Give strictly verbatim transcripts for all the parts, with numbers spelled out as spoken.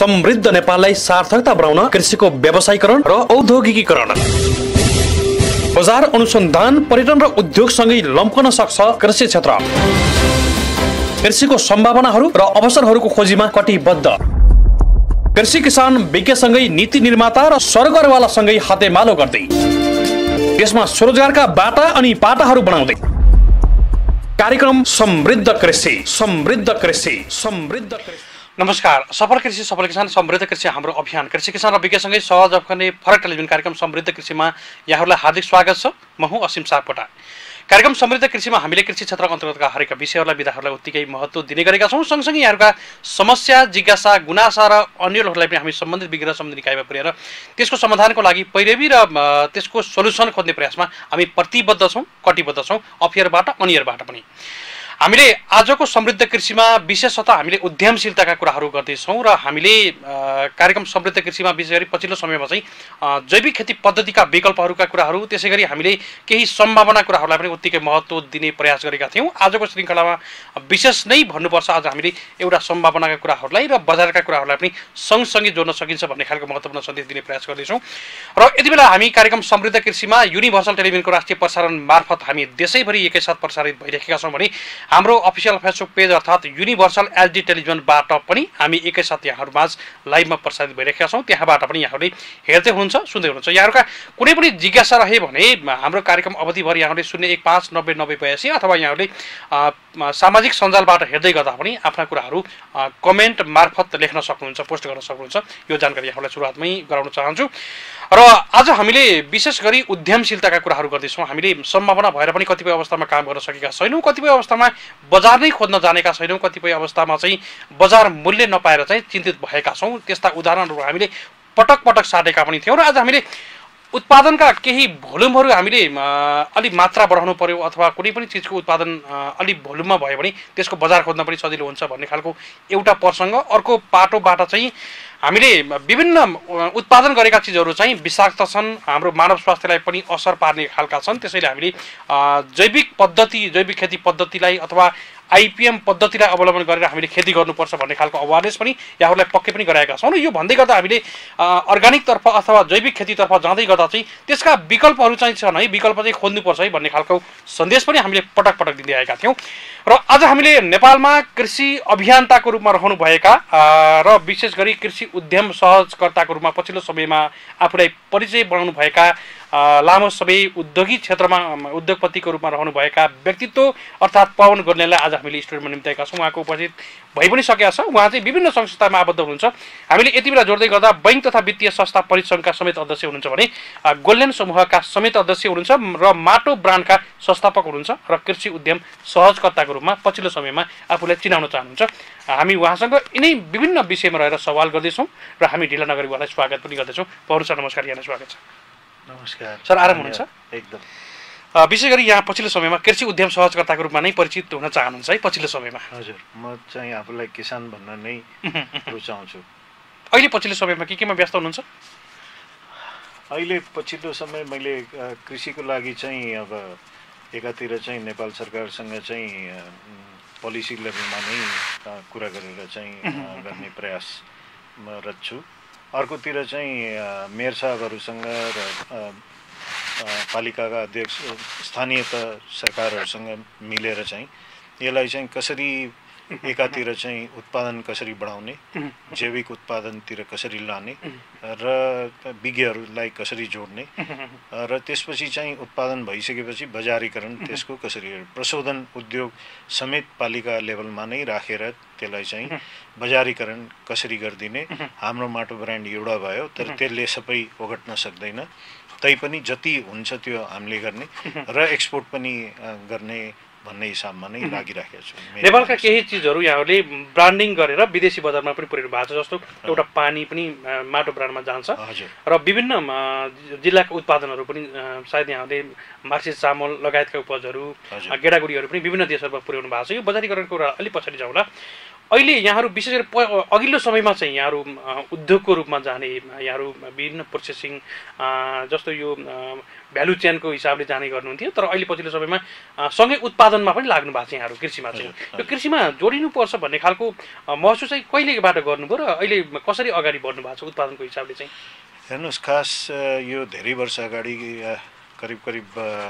समृद्ध नेपाललाई सार्थकता बनाउन कृषिको व्यावसायीकरण र औद्योगिकीकरण, बजार अनुसन्धान, पर्यटन र उद्योगसँगै लम्कन सक्छ कृषि क्षेत्र। कृषिको सम्भावनाहरू र अवसरहरूको खोजीमा कटिबद्ध कृषि किसान विज्ञसँगै नीति निर्माता र सरकारवालासँगै हातेमालो गर्दै देशमा स्वरोजगारका बाटा अनि पाटाहरू बनाउँदै कार्यक्रम समृद्ध कृषि समृद्ध कृषि समृद्ध कृषि। नमस्कार, सफल कृषि सफल किसान समृद्ध कृषि हाम्रो अभियान कृषि किसान र विज्ञसँगै सहयोग गर्ने फरक टेलिभिजन कार्यक्रम समृद्ध कृषिमा यहाँहरूलाई हार्दिक स्वागत छ। म हुँ असीम सापकोटा। कार्यक्रम समृद्ध कृषिमा हामीले कृषि क्षेत्र अन्तर्गतका हरेक विषयहरूलाई विधाहरूलाई उत्तिकै महत्त्व दिने गरेका छौँ। सँगसँगै यहाँहरूका समस्या, जिज्ञासा, गुनासा र अन्यहरूलाई पनि हामी सम्बन्धित विज्ञ र सम्बन्धित निकायमा पुर्याएर त्यसको समाधानको लागि पैरवी र त्यसको सोल्युसन खोज्ने प्रयासमा हामी प्रतिबद्ध छौँ, कटिबद्ध छौँ, अफियरबाट अनियरबाट पनि। हामीले आजको समृद्ध कृषिमा विशेषतः हामीले उद्यमशीलताका कुराहरू गर्दैछौँ र हामीले कार्यक्रम समृद्ध कृषिमा विशेष गरी पछिल्लो समयमा चाहिँ जैविक खेती पद्धतिका विकल्पहरूका कुराहरू, त्यसै गरी हामीले केही सम्भावना कुराहरूलाई पनि उत्तिकै महत्त्व दिने प्रयास गरेका थियौँ। आजको श्रृङ्खलामा विशेष नै भन्नुपर्छ, आज हामीले एउटा सम्भावनाका कुराहरूलाई र बजारका कुराहरूलाई पनि सँगसँगै जोड्न सकिन्छ भन्ने खालको महत्त्वपूर्ण सन्देश दिने प्रयास गर्दैछौँ। र यति बेला हामी कार्यक्रम समृद्ध कृषिमा युनिभर्सल टेलिभिजनको राष्ट्रिय प्रसारण मार्फत हामी देशैभरि एकैसाथ प्रसारित भइरहेका छौँ भने हाम्रो अफिसियल फेसबुक पेज अर्थात् युनिभर्सल एचडी टेलिभिजनबाट पनि हामी एकैसाथ यहाँहरूमाझ लाइभमा प्रसारित भइरहेका छौँ। त्यहाँबाट पनि यहाँहरूले हेर्दै हुनुहुन्छ, सुन्दै हुनुहुन्छ। यहाँहरूका कुनै पनि जिज्ञासा रहे भने हाम्रो कार्यक्रम अवधिभर यहाँहरूले शून्य एक पाँच नब्बे नब्बे बयासी अथवा यहाँहरूले सामाजिक सञ्जालबाट हेर्दै गर्दा पनि आफ्ना कुराहरू कमेन्ट मार्फत लेख्न सक्नुहुन्छ, पोस्ट गर्न सक्नुहुन्छ। यो जानकारी यहाँहरूलाई सुरुवातमै गराउन चाहन्छु। र आज हामीले विशेष गरी उद्यमशीलताका कुराहरू गर्दैछौँ। हामीले सम्भावना भएर पनि कतिपय अवस्थामा काम गर्न सकेका छैनौँ, कतिपय अवस्थामा बजार नै खोज्न जानेका छैनौँ, कतिपय अवस्थामा चाहिँ बजार मूल्य नपाएर चाहिँ चिन्तित भएका छौँ। त्यस्ता उदाहरणहरू हामीले पटक पटक साटेका पनि थियौँ। र आज हामीले उत्पादनका केही भोल्युमहरू हामीले अलिक मात्रा बढाउनु पर्यो अथवा कुनै पनि चिजको उत्पादन अलिक भोल्युममा भयो भने त्यसको बजार खोज्न पनि सजिलो हुन्छ भन्ने खालको एउटा प्रसङ्ग। अर्को पाटोबाट चाहिँ हामीले विभिन्न उत्पादन गरेका चिजहरू चाहिँ विषाक्त छन्, हाम्रो मानव स्वास्थ्यलाई पनि असर पार्ने खालका छन्। त्यसैले हामीले जैविक पद्धति, जैविक खेती पद्धतिलाई अथवा आइपिएम पद्धतिलाई अवलम्बन गरेर हामीले खेती गर्नुपर्छ भन्ने खालको अवेरनेस पनि यहाँहरूलाई पक्कै पनि गराएका छौँ। र यो भन्दै गर्दा हामीले अर्ग्यानिकतर्फ अथवा जैविक खेतीतर्फ जाँदै गर्दा चाहिँ त्यसका विकल्पहरू चाहिँ छन् है, विकल्प चाहिँ खोज्नुपर्छ है भन्ने खालको सन्देश पनि हामीले पटक पटक दिँदै आएका थियौँ। र आज हामीले नेपालमा कृषि अभियन्ताको रूपमा रहनुभएका र विशेष गरी कृषि उद्यम सहजकर्ताको रूपमा पछिल्लो समयमा आफूलाई परिचय बनाउनुभएका, लामो समय उद्योगिक क्षेत्रमा उद्योगपतिको रूपमा रहनुभएका व्यक्तित्व अर्थात् पवन गोर्लेलाई आज हामीले स्टुडियोमा निम्ताएका छौँ। उहाँको उपस्थित भइ पनि सकेका छ। उहाँ चाहिँ विभिन्न संस्थामा आबद्ध हुनुहुन्छ। हामीले यति बेला जोड्दै गर्दा बैङ्क तथा वित्तीय संस्था परिसङ्घका समेत अध्यक्ष हुनुहुन्छ भने गोल्डेन समूहका समेत अध्यक्ष हुनुहुन्छ र माटो ब्रान्डका संस्थापक हुनुहुन्छ र कृषि उद्यम सहजकर्ताको रूपमा पछिल्लो समयमा आफूलाई चिनाउन चाहनुहुन्छ। हामी उहाँसँग यिनै विभिन्न विषयमा रहेर सवाल गर्दैछौँ र हामी ढिला नगरी उहाँलाई स्वागत पनि गर्दैछौँ। पौर सर नमस्कार, यहाँलाई स्वागत छ। नमस्कार सर, आराम हुनुहुन्छ? एकदम। विशेष गरी यहाँ पछिल्लो समयमा कृषि उद्यम सहजकर्ताको रूपमा नै परिचित हुन चाहनुहुन्छ है पछिल्लो समयमा? हजुर, म चाहिँ आफूलाई किसान भन्न नै रुचाउँछु। अहिले पछिल्लो समयमा के केमा व्यस्त हुनुहुन्छ? अहिले पछिल्लो समय मैले कृषिको लागि चाहिँ अब एकातिर चाहिँ नेपाल सरकारसँग चाहिँ पोलिसी लेभलमा नै कुरा गरेर चाहिँ गर्ने प्रयासमा रत छु। अर्कोतिर चाहिँ मेयर साहबहरूसँग र पालिकाका अध्यक्ष, स्थानीय सरकारहरूसँग मिलेर चाहिँ यसलाई चाहिँ कसरी एकातिर चाहिँ उत्पादन कसरी बढाउने, जैविक उत्पादनतिर कसरी लाने र विज्ञहरूलाई कसरी जोड्ने र त्यसपछि चाहिँ उत्पादन भइसकेपछि बजारीकरण, त्यसको कसरी प्रशोधन उद्योग समेत पालिका लेभलमा नै राखेर त्यसलाई चाहिँ बजारीकरण कसरी गरिदिने। हाम्रो माटो ब्रान्ड एउटा भयो, तर त्यसले सबै ओगट्न सक्दैन। तैपनि जति हुन्छ त्यो हामीले गर्ने र एक्सपोर्ट पनि गर्ने भन्ने हिसाबमा नै लागिराखेको छु। नेपालका केही चिजहरू यहाँहरूले ब्रान्डिङ गरेर विदेशी बजारमा पनि पुर्याउनु भएको छ। जस्तो एउटा पानी पनि माटो ब्रान्डमा जान्छ र विभिन्न जिल्लाका उत्पादनहरू पनि सायद यहाँले मार्सिस चामल लगायतका उपजहरू, गेडागुडीहरू पनि विभिन्न देशहरूमा पुर्याउनु भएको छ। यो बजारीकरणको कुरा अलिक पछाडि जाउँला। अहिले यहाँहरू विशेष गरी अघिल्लो समयमा चाहिँ यहाँहरू उद्योगको रूपमा जाने, यहाँहरू विभिन्न प्रोसेसिङ जस्तो यो भ्यालु चेनको हिसाबले जाने गर्नुहुन्थ्यो, तर अहिले पछिल्लो समयमा सँगै उत्पादनमा पनि लाग्नु भएको छ यहाँहरू कृषिमा चाहिँ। यो कृषिमा जोडिनुपर्छ भन्ने खालको महसुस चाहिँ कहिलेबाट गर्नुभयो र अहिले कसरी अगाडि बढ्नु भएको छ उत्पादनको हिसाबले चाहिँ? हेर्नुहोस्, खास यो धेरै वर्ष अगाडि, करिब करिब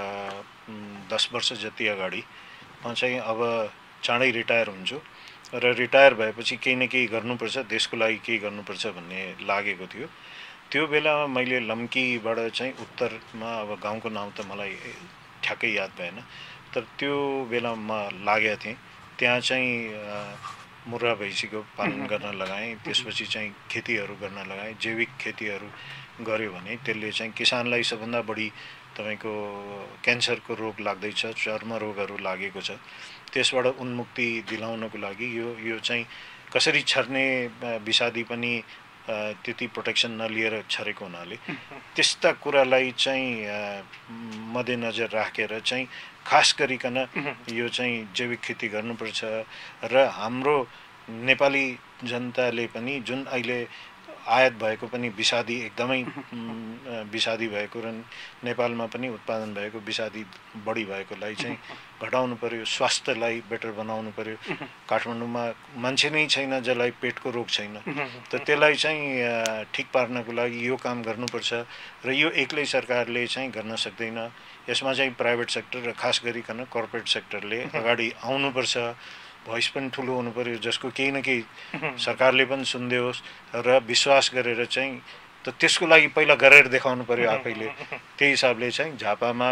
दस वर्ष जति अगाडि म चाहिँ अब चाँडै रिटायर हुन्छु र रिटायर भएपछि केही न केही गर्नुपर्छ, देशको लागि केही गर्नुपर्छ भन्ने लागेको थियो। त्यो बेलामा मैले लम्कीबाट चाहिँ उत्तरमा, अब गाउँको नाम त मलाई ठ्याक्कै याद भएन, तर त्यो बेलामा लागेको थिएँ। त्यहाँ चाहिँ मुर्रा भैँसीको पालन गर्न लगाएँ, त्यसपछि चाहिँ खेतीहरू गर्न लगाएँ। जैविक खेतीहरू गऱ्यो भने त्यसले चाहिँ किसानलाई सबभन्दा बढी तपाईँको क्यान्सरको रोग लाग्दैछ, चर्म रोगहरू लागेको छ, त्यसबाट उन्मुक्ति दिलाउनको लागि यो यो चाहिँ कसरी छर्ने विषादी पनि त्यति प्रोटेक्सन नलिएर छरेको हुनाले त्यस्ता कुरालाई चाहिँ मध्यनजर राखेर चाहिँ खास गरिकन यो चाहिँ जैविक खेती गर्नुपर्छ। र हाम्रो नेपाली जनताले पनि जुन अहिले आयात भएको पनि विषादी, एकदमै विषादी भएको र नेपालमा पनि उत्पादन भएको विषादी बढी भएकोलाई चाहिँ घटाउनु पर्यो, स्वास्थ्यलाई बेटर बनाउनु पर्यो। काठमाडौँमा मान्छे नै छैन जसलाई पेटको रोग छैन, त त्यसलाई चाहिँ ठिक पार्नको लागि यो काम गर्नुपर्छ र यो एक्लै सरकारले चाहिँ गर्न सक्दैन। यसमा चाहिँ प्राइभेट सेक्टर र खास गरिकन कर्पोरेट सेक्टरले अगाडि आउनुपर्छ। भोइस पनि ठुलो हुनु पर्यो, जसको केही न केही सरकारले पनि सुनिदियोस् र विश्वास गरेर चाहिँ त त्यसको लागि पहिला गरेर देखाउनु पर्यो आफैले। त्यही हिसाबले चाहिँ झापामा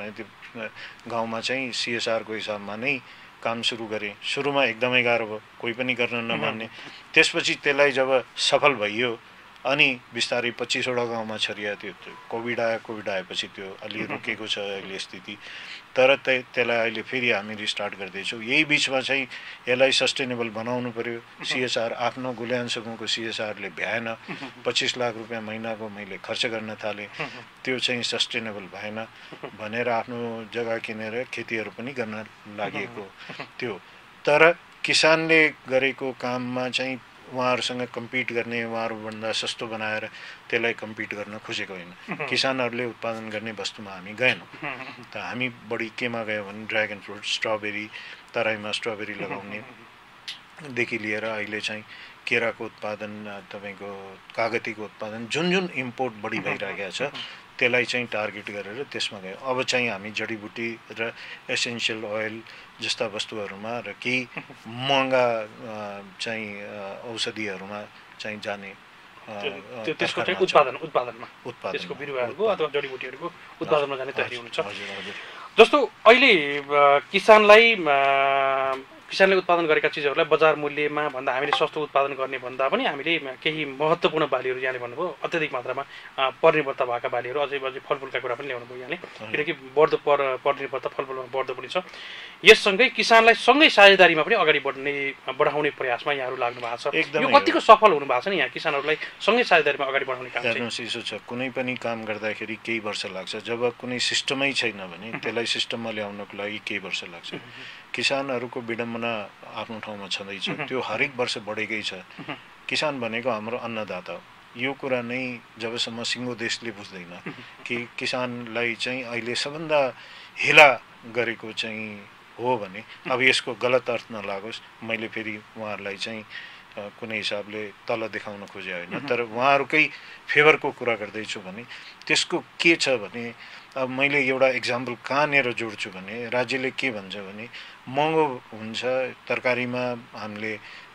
गाउँमा चाहिँ सिएसआरको हिसाबमा नै काम सुरु गरेँ। सुरुमा एकदमै गाह्रो भयो, कोही पनि गर्न नमान्ने। त्यसपछि त्यसलाई जब सफल भइयो अनि बिस्तारै पच्चिसवटा गाउँमा छरिया थियो। कोभिड आयो, कोभिड आएपछि त्यो अलि रोकेको छ अहिले स्थिति, तर त्यसलाई अहिले फेरि हामी रिस्टार्ट गर्दैछौँ। यही बिचमा चाहिँ यसलाई सस्टेनेबल बनाउनु पर्यो। सिएसआर आफ्नो गुल्यान्सकोको सिएसआरले भ्याएन, पच्चिस लाख रुपियाँ महिनाको मैले खर्च गर्न थालेँ, त्यो चाहिँ सस्टेनेबल भएन भनेर आफ्नो जग्गा किनेर खेतीहरू पनि गर्न लागेको त्यो। तर किसानले गरेको काममा चाहिँ उहाँहरूसँग कम्पिट गर्ने, उहाँहरूभन्दा सस्तो बनाएर त्यसलाई कम्पिट गर्न खोजेको होइन। किसानहरूले उत्पादन गर्ने वस्तुमा हामी गएनौँ। त हामी बढी केमा गयो भने ड्र्यागन फ्रुट, स्ट्रबेरी, तराईमा स्ट्रबेरी लगाउनेदेखि लिएर अहिले चाहिँ केराको उत्पादन, तपाईँको कागतीको उत्पादन, जुन जुन इम्पोर्ट बढी भइरहेको छ त्यसलाई चाहिँ टार्गेट गरेर त्यसमा गयो। अब चाहिँ हामी जडीबुटी र एसेन्सियल ओइल जस्ता वस्तुहरूमा र केही महँगा चाहिँ औषधिहरूमा चाहिँ जाने त्यसको चाहिँ उत्पादन उत्पादनमा त्यसको बिरुवाहरूको अथवा जडीबुटीहरूको उत्पादनमा जाने तयारी हुनुहुन्छ। जस्तो अहिले किसानलाई किसानले उत्पादन गरेका चिजहरूलाई बजार मूल्यमा भन्दा हामीले सस्तो उत्पादन गर्ने भन्दा पनि हामीले केही महत्त्वपूर्ण बालीहरू यहाँले भन्नुभयो, अत्याधिक मात्रामा परनिर्भरता भएका बालीहरू, अझै अझै फलफुलका कुरा पनि ल्याउनुभयो यहाँले, किनकि बढ्दो पर परनिर्भरता फलफुलमा बढ्दो पनि छ। यससँगै किसानलाई सँगै साझेदारीमा पनि अगाडि बढ्ने बढाउने प्रयासमा यहाँहरू लाग्नु भएको छ। यो कतिको सफल हुनु भएको छ नि यहाँ किसानहरूलाई सँगै साझेदारीमा अगाडि बढाउने काम? हेर्नुहोस्, यसो छ, कुनै पनि काम गर्दाखेरि केही वर्ष लाग्छ। जब कुनै सिस्टमै छैन भने त्यसलाई सिस्टममा ल्याउनको लागि केही वर्ष लाग्छ। किसानहरूको विडम्बना आफ्नो ठाउँमा छँदैछ, त्यो हरेक वर्ष बढेकै छ। किसान भनेको हाम्रो अन्नदाता हो। यो कुरा नै जबसम्म सिङ्गो देशले बुझ्दैन कि किसानलाई चाहिँ अहिले सबभन्दा हेला गरेको चाहिँ हो भने, अब यसको गलत अर्थ नलागोस्, मैले फेरि उहाँहरूलाई चाहिँ कुनै हिसाबले तल देखाउन खोजे होइन, तर उहाँहरूकै फेभरको कुरा गर्दैछु भने त्यसको के छ भने, अब मैले एउटा इक्जाम्पल कहाँनिर जोड्छु भने, राज्यले के भन्छ भने महँगो हुन्छ तरकारीमा, हामीले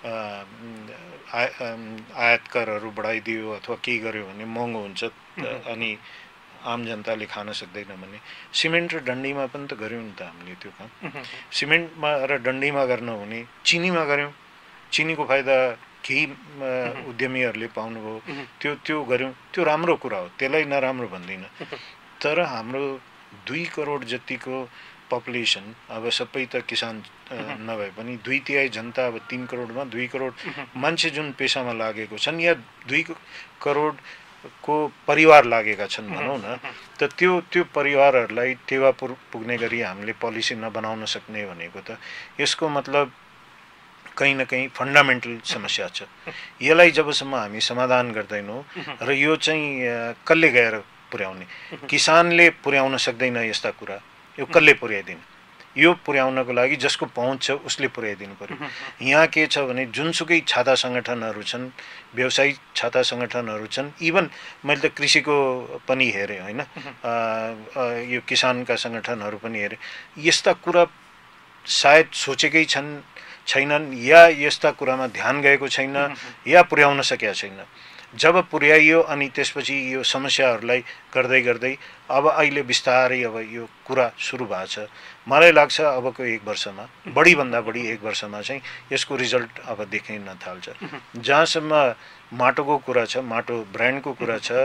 आयात करहरू बढाइदियो अथवा केही गर्यो भने महँगो हुन्छ अनि आम जनताले खान सक्दैन भने सिमेन्ट र डन्डीमा पनि त गऱ्यौँ नि त हामीले त्यो काम। सिमेन्टमा र डन्डीमा गर्न हुने चिनीमा गऱ्यौँ, चिनीको फाइदा केही उद्यमीहरूले पाउनुभयो, त्यो त्यो गऱ्यौँ, त्यो राम्रो कुरा हो, त्यसलाई नराम्रो भन्दिनँ। तर हाम्रो दुई करोड जतिको पपुलेसन, अब सबै त किसान नभए पनि दुई तिहाई जनता, अब तिन करोडमा दुई करोड मान्छे जुन पेसामा लागेको छन्, या दुई करोडको परिवार लागेका छन् भनौँ न, त त्यो त्यो परिवारहरूलाई टेवा पुग्ने गरी हामीले पोलिसी नबनाउन सक्ने भनेको त यसको मतलब कहीँ न कहीँ फन्डामेन्टल समस्या छ। यसलाई जबसम्म हामी समाधान गर्दैनौँ र यो चाहिँ कसले गएर पुर्याउने, किसानले पुर्याउन सक्दैन यस्ता कुरा, यो कसले पुर्याइदिने, यो पुर्याउनको लागि जसको पहुँच छ उसले पुर्याइदिनु पर्यो। यहाँ के छ भने जुनसुकै छाता सङ्गठनहरू छन्, व्यवसायिक छाता सङ्गठनहरू छन्, इभन मैले त कृषिको पनि हेरेँ होइन, यो किसानका सङ्गठनहरू पनि हेरेँ, यस्ता कुरा सायद सोचेकै छन् छैनन् या यस्ता कुरामा ध्यान गएको छैन या पुर्याउन सकेका छैन। जब पुर्याइयो अनि त्यसपछि यो समस्याहरूलाई गर्दै गर्दै अब अहिले बिस्तारै अब यो कुरा सुरु भएको छ। मलाई लाग्छ अबको एक वर्षमा, बढीभन्दा बढी एक वर्षमा चाहिँ यसको रिजल्ट अब देखिन थाल्छ। जहाँसम्म माटोको कुरा छ, माटो ब्रान्डको कुरा छ,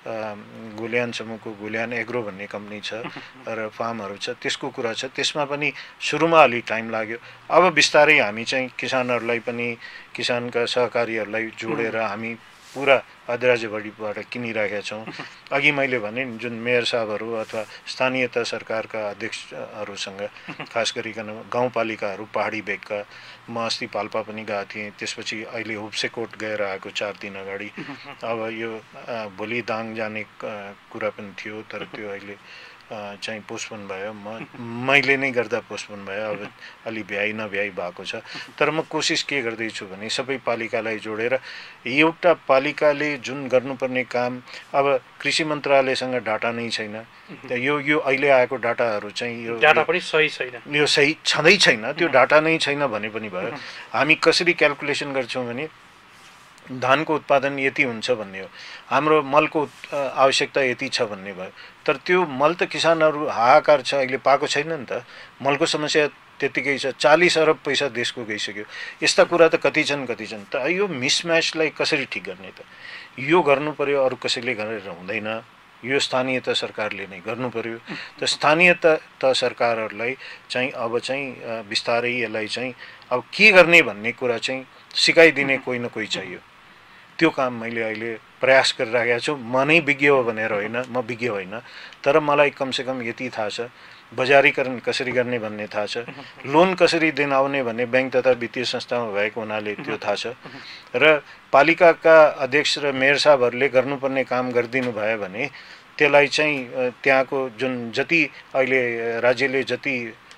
गुल्यान समूहको गुल्यान एग्रो भन्ने कम्पनी छ र फार्महरू छ, त्यसको कुरा छ, त्यसमा पनि सुरुमा अलि टाइम लाग्यो। अब बिस्तारै हामी चाहिँ किसानहरूलाई पनि, किसानका सहकारीहरूलाई जोडेर हामी पुरा अधिराज्यभरिबाट किनिराखेका छौँ। अघि मैले भने जुन मेयर साहबहरू अथवा स्थानीय तह सरकारका अध्यक्षहरूसँग, खास गरिकन गाउँपालिकाहरू पहाडी भेगका, म अस्ति पाल्पा पनि गएको थिएँ, त्यसपछि अहिले हुप्सेकोट गएर आएको चार दिन अगाडि। अब यो भोलि दाङ जाने कुरा पनि थियो तर त्यो अहिले चाहिँ पोस्टपोन भयो, म मैले नै गर्दा पोस्टपोन भयो। अब अलि भ्याइ नभ्याइ भएको छ, तर म कोसिस के गर्दैछु भने सबै पालिकालाई जोडेर एउटा पालिकाले जुन गर्नुपर्ने काम, अब कृषि मन्त्रालयसँग डाटा नै छैन, यो यो अहिले आएको डाटाहरू चाहिँ यो डाटा पनि सही छैन, यो सही छँदै छैन, त्यो डाटा नै छैन भने पनि भयो। हामी कसरी क्यालकुलेसन गर्छौँ भने धानको उत्पादन यति हुन्छ भन्ने हो, हाम्रो मलको आवश्यकता यति छ भन्ने भयो, तर त्यो मल त किसानहरू हाहाकार छ, अहिले पाएको छैन नि त, मलको समस्या त्यतिकै छ, चालिस अरब पैसा देशको गइसक्यो। यस्ता कुरा त कति छन् कति छन् त, यो मिसम्याचलाई कसरी ठिक गर्ने त, यो गर्नु पर्यो, अरू कसैले गरेर हुँदैन, यो स्थानीय तह सरकारले नै गर्नु पर्यो। त स्थानीय तह सरकारहरूलाई चाहिँ अब चाहिँ बिस्तारै यसलाई चाहिँ अब के गर्ने भन्ने कुरा चाहिँ सिकाइदिने कोही न कोही चाहियो। त्यो काम मैले अहिले प्रयास गरिरहेको छु। म नै विज्ञ हो भनेर होइन, म विज्ञ होइन, तर मलाई कमसेकम यति थाहा छ, बजारीकरण कसरी गर्ने भन्ने थाहा छ, लोन कसरी दिन आउने भन्ने ब्याङ्क तथा वित्तीय संस्थामा भएको हुनाले त्यो थाहा छ, र पालिकाका अध्यक्ष र मेयर साहबहरूले गर्नुपर्ने काम गरिदिनु भयो भने त्यसलाई चाहिँ त्यहाँको जुन जति अहिले राज्यले जति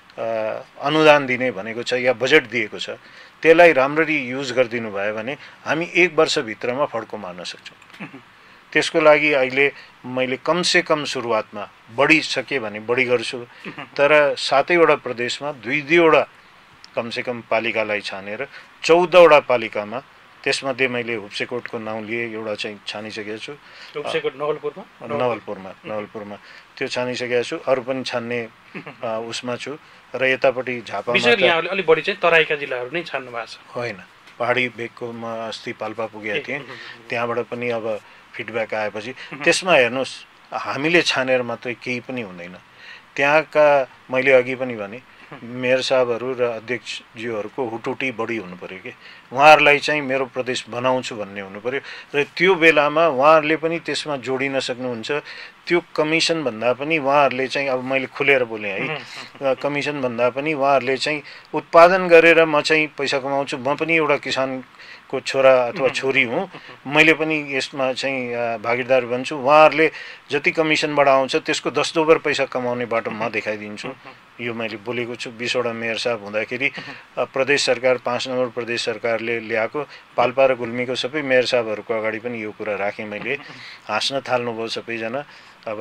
अनुदान दिने भनेको छ या बजेट दिएको छ त्यसलाई राम्ररी युज गरिदिनु भयो भने हामी एक वर्षभित्रमा फड्को मार्न सक्छौँ। त्यसको लागि अहिले मैले कमसे कम सुरुवातमा बढी सके भने बढी गर्छु, तर सातैवटा प्रदेशमा दुई दुईवटा कमसेकम पालिकालाई छानेर चौधवटा पालिकामा, त्यसमध्ये मैले हुप्सेकोटको नाउँ लिए, एउटा चाहिँ छानिसकेको छु, हुप्सेकोट नवलपुरमा नवलपुरमा नवलपुरमा त्यो छानिसकेको छु, अरू पनि छान्ने उसमा छु। र यतापट्टि झापामा अलिक बढी चाहिँ तराईका जिल्लाहरू नै छान्नु भएको छ होइन, पहाडी भेगको म अस्ति पाल्पा पुगेको थिएँ, त्यहाँबाट पनि अब फिडब्याक आएपछि त्यसमा हेर्नुहोस्, हामीले छानेर मात्रै केही पनि हुँदैन। त्यहाँका मैले अघि पनि भने मेयर साहबहरू र अध्यक्षज्यूहरूको हुटुटी बढी हुनु पऱ्यो कि उहाँहरूलाई चाहिँ मेरो प्रदेश बनाउँछु भन्ने हुनु पऱ्यो, र त्यो बेलामा उहाँहरूले पनि त्यसमा जोडिन सक्नुहुन्छ। त्यो कमिसन भन्दा पनि उहाँहरूले चाहिँ, अब मैले खुलेर बोलेँ है, कमिसन भन्दा पनि उहाँहरूले चाहिँ उत्पादन गरेर म चाहिँ पैसा कमाउँछु, म पनि एउटा किसानको छोरा अथवा छोरी हुँ, मैले पनि यसमा चाहिँ भागीदार बन्छु, उहाँहरूले जति कमिसनबाट आउँछ त्यसको दस दोबर पैसा कमाउने बाटो म देखाइदिन्छु। यो मैले बोलेको छु। बिसवटा मेयर साहब हुँदाखेरि प्रदेश सरकार, पाँच नम्बर प्रदेश सरकारले ल्याएको पाल्पा र गुल्मीको सबै मेयर साहबहरूको अगाडि पनि यो कुरा राखेँ मैले। हाँस्न थाल्नुभयो सबैजना। अब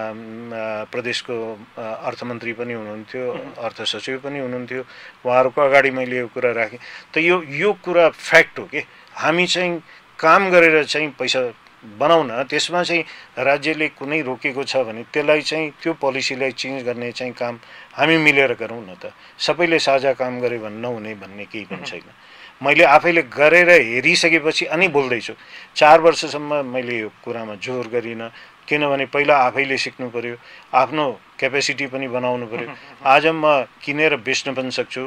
त्यहाँ प्रदेशको अर्थमन्त्री पनि हुनुहुन्थ्यो, अर्थ सचिव पनि हुनुहुन्थ्यो, उहाँहरूको अगाडि मैले यो कुरा राखेँ। त यो यो कुरा फ्याक्ट हो कि हामी चाहिँ काम गरेर चाहिँ पैसा बनाउन, त्यसमा चाहिँ राज्यले कुनै रोकेको छ भने त्यसलाई चाहिँ त्यो पोलिसीलाई चेन्ज गर्ने चाहिँ काम हामी मिलेर गरौँ न त। सबैले साझा काम गरे भने नहुने भन्ने केही पनि छैन। मैले आफैले गरेर हेरिसकेपछि अनि बोल्दैछु। चार वर्षसम्म मैले यो कुरामा जोर गरिनँ, किनभने पहिला आफैले सिक्नु पर्यो, आफ्नो क्यापेसिटी पनि बनाउनु पर्यो। आज म किनेर बेच्न पनि सक्छु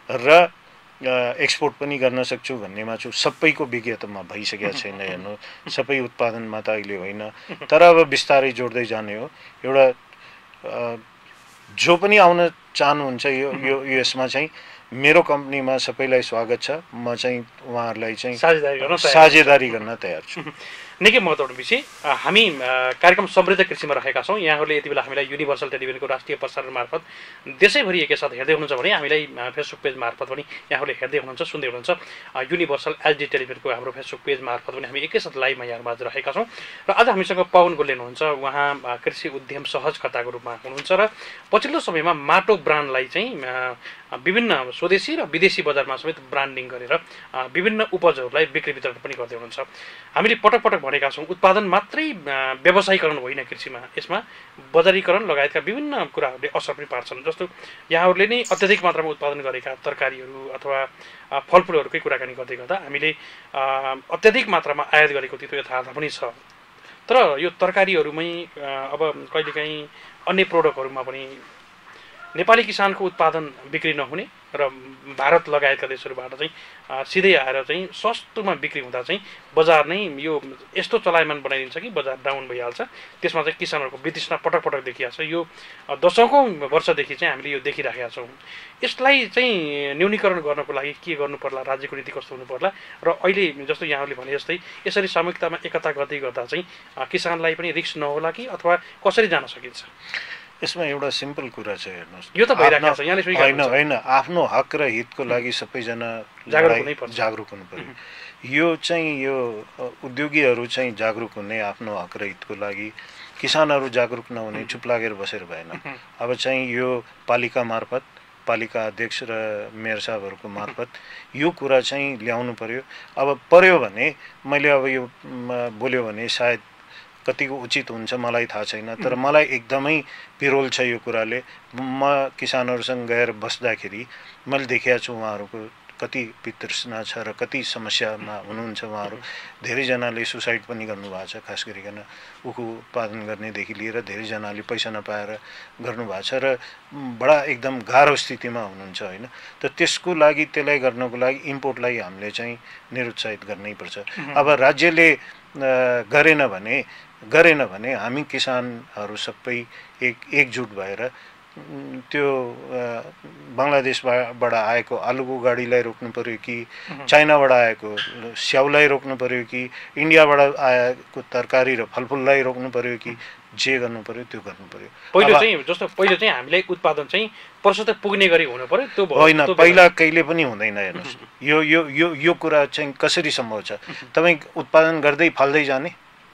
र एक्सपोर्ट पनि गर्न सक्छु भन्नेमा छु। सबैको विज्ञतामा भइसकेको छैन, हेर्नु सबै उत्पादनमा त अहिले होइन, तर अब बिस्तारै जोड्दै जाने हो। एउटा जो पनि आउन चाहनुहुन्छ यो यो यसमा चाहिँ मेरो कम्पनीमा सबैलाई स्वागत छ। म चाहिँ उहाँहरूलाई चाहिँ साझेदारी गर्न तयार साझेदारी गर्न तयार छु। निकै महत्त्वपूर्ण विषय। हामी कार्यक्रम समृद्ध कृषिमा रहेका छौँ। यहाँहरूले यति बेला हामीलाई युनिभर्सल टेलिभिजनको राष्ट्रिय प्रसारण मार्फत देशैभरि एकैसाथ हेर्दै हुनुहुन्छ भने हामीलाई फेसबुक पेज मार्फत पनि यहाँहरूले हेर्दै हुनुहुन्छ, सुन्दै हुनुहुन्छ। युनिभर्सल एचडी टेलिभिजनको हाम्रो फेसबुक पेज मार्फत पनि हामी एकैसाथ लाइभमा यहाँहरूमाझ रहेका छौँ। र आज हामीसँग पवन गोले हुनुहुन्छ। उहाँ कृषि उद्यम सहजकर्ताको रूपमा हुनुहुन्छ र पछिल्लो समयमा माटो ब्रान्डलाई चाहिँ विभिन्न स्वदेशी र विदेशी बजारमा समेत ब्रान्डिङ गरेर विभिन्न उपजहरूलाई बिक्री वितरण पनि गर्दै हुनुहुन्छ। हामीले पटक पटक भनेका छौँ, उत्पादन मात्रै व्यवसायीकरण होइन कृषिमा, यसमा बजारीकरण लगायतका विभिन्न कुराहरूले असर पनि पार्छन्। जस्तो यहाँहरूले नै अत्याधिक मात्रामा उत्पादन गरेका तरकारीहरू अथवा फलफुलहरूकै कुराकानी गर्दै गर्दा हामीले अत्याधिक मात्रामा आयात गरेको त्यो यथार्थ पनि छ। तर यो तरकारीहरूमै अब कहिलेकाहीँ अन्य प्रोडक्टहरूमा पनि नेपाली किसानको उत्पादन बिक्री नहुने र भारत लगायतका देशहरूबाट चाहिँ सिधै आएर चाहिँ सस्तोमा बिक्री हुँदा चाहिँ बजार नै यो यस्तो चलायमान बनाइदिन्छ कि बजार डाउन भइहाल्छ। त्यसमा चाहिँ किसानहरूको वितृष्णा पटक पटक देखिएको छ। यो दशकौँ वर्षदेखि चाहिँ हामीले यो देखिराखेका छौँ। यसलाई चाहिँ न्यूनीकरण गर्नको लागि के गर्नु पर्ला, राज्यको नीति कस्तो हुनु पर्ला र अहिले जस्तो यहाँहरूले भने जस्तै यसरी सामूहिकतामा एकता गर्दै गर्दा चाहिँ किसानलाई पनि रिस्क नहोला कि अथवा कसरी जान सकिन्छ? यसमा एउटा सिम्पल कुरा छ, हेर्नुहोस्, यो त भइरहेको छ, यहाँले होइन होइन आफ्नो हक र हितको लागि सबैजना जागरुक हुनु पर्यो। यो चाहिँ यो उद्योगीहरू चाहिँ जागरुक हुने आफ्नो हक र हितको लागि, किसानहरू जागरुक नहुने चुप लागेर बसेर भएन। अब चाहिँ यो पालिका मार्फत, पालिका अध्यक्ष र मेयर साहबहरूको मार्फत यो कुरा चाहिँ ल्याउनु पर्यो। अब पर्यो भने मैले अब यो बोल्यो भने सायद कतिको उचित हुन्छ मलाई थाहा छैन, तर मलाई एकदमै पिरोल छ यो कुराले। म किसानहरूसँग गएर बस्दाखेरि मैले देखेको छु उहाँहरूको कति वितृष्णा छ र कति समस्यामा हुनुहुन्छ उहाँहरू। धेरैजनाले सुसाइड पनि गर्नुभएको छ, खास गरिकन उखु उत्पादन गर्नेदेखि लिएर धेरैजनाले पैसा नपाएर गर्नुभएको छ र बडा एकदम गाह्रो स्थितिमा हुनुहुन्छ होइन। त त्यसको लागि, त्यसलाई गर्नको लागि इम्पोर्टलाई हामीले चाहिँ निरुत्साहित गर्नैपर्छ। अब राज्यले गरेन भने गरेन भने हामी किसानहरू सबै एक एकजुट भएर त्यो बङ्गलादेशबाट आएको आलुको गाडीलाई रोक्नु पर्यो कि चाइनाबाट आएको स्याउलाई रोक्नु पर्यो कि इन्डियाबाट आएको तरकारी र फलफुललाई रोक्नु पर्यो कि जे गर्नु पर्यो त्यो गर्नु पर्यो। पहिलो चाहिँ जस्तो पहिलो चाहिँ हामीलाई उत्पादन चाहिँ प्रशस्त पुग्ने गरी हुनु पर्यो, त्यो होइन, पहिला कहिले पनि हुँदैन। हेर्नुहोस्, यो यो यो यो कुरा चाहिँ कसरी सम्भव छ? तपाईँ उत्पादन गर्दै फाल्दै जाने।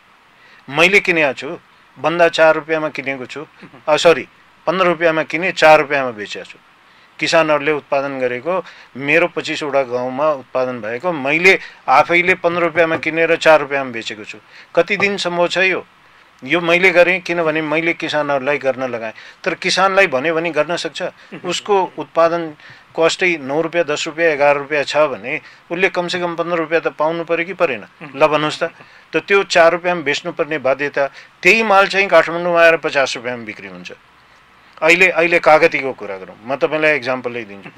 मैले किनेको छु, भन्दा चार रुपियाँमा किनेको छु, सरी पन्ध्र रुपियाँमा किने चार रुपियाँमा बेचेको छु। किसानहरूले उत्पादन गरेको, मेरो पच्चिसवटा गाउँमा उत्पादन भएको, मैले आफैले पन्ध्र रुपियाँमा किनेर चार रुपियाँमा बेचेको छु। कति दिन सम्भव छ यो? यो मैले गरेँ किनभने मैले किसानहरूलाई गर्न लगाएँ। तर किसानलाई भन्यो भने गर्न सक्छ। उसको उत्पादन कस्टै नौ रुपियाँ दस रुपियाँ एघार रुपियाँ छ भने उसले कमसेकम पन्ध्र रुपियाँ त पाउनु पऱ्यो कि परेन? ल भन्नुहोस् त। त त्यो चार रुपियाँमा बेच्नुपर्ने बाध्यता, त्यही माल चाहिँ काठमाडौँमा आएर पचास रुपियाँमा बिक्री हुन्छ। अहिले अहिले कागतीको कुरा गरौँ, म तपाईँलाई इक्जाम्पल ल्याइदिन्छु।